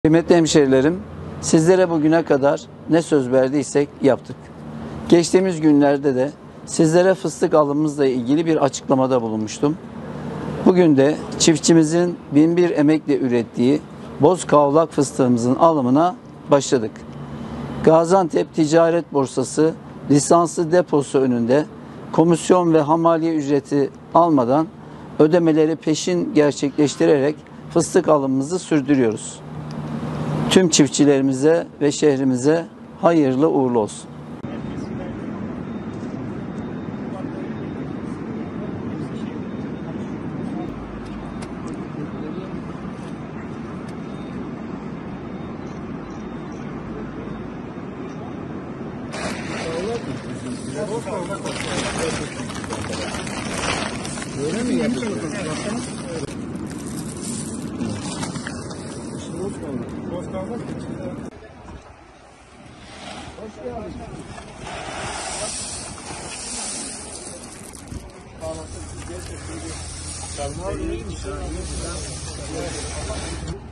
Kıymetli hemşerilerim, sizlere bugüne kadar ne söz verdiysek yaptık. Geçtiğimiz günlerde de sizlere fıstık alımımızla ilgili bir açıklamada bulunmuştum. Bugün de çiftçimizin binbir emekle ürettiği boz kavlak fıstığımızın alımına başladık. Gaziantep Ticaret Borsası lisanslı deposu önünde komisyon ve hamaliye ücreti almadan ödemeleri peşin gerçekleştirerek fıstık alımımızı sürdürüyoruz. Tüm çiftçilerimize ve şehrimize hayırlı uğurlu olsun. Öyle mi yapıyorsunuz? Hoş geldin. Sağ olasın.